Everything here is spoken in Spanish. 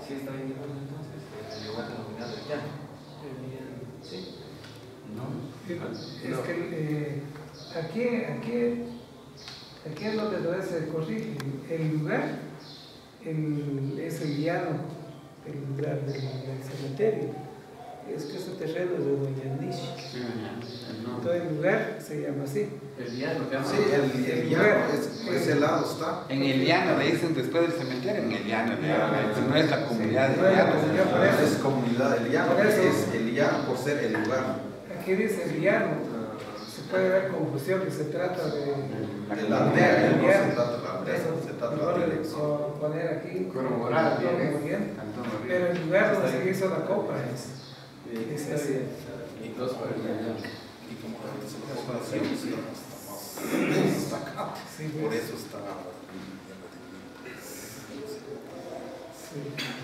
Sí, está bien difuso entonces, el lugar denominado el llano. Sí. Es que aquí es donde todavía se corrige. El lugar es el llano, el lugar del cementerio. Es que ese terreno es de Doña Nishi. Todo el lugar se llama así. El llano, sí, el llano, ese lado está. En el llano le dicen después del cementerio, en el llano, no es la comunidad del llano. No es comunidad del llano, es el llano por ser el lugar. Aquí dice el llano. Se puede ver confusión que se trata de la aldea, no se trata de la aldea, se trata de la dirección. Poner aquí, corroborar bien, pero el lugar donde se hizo la copa es ese. Y dos para el llano. Y como la gente se lo toma está acá, por eso está. Sí.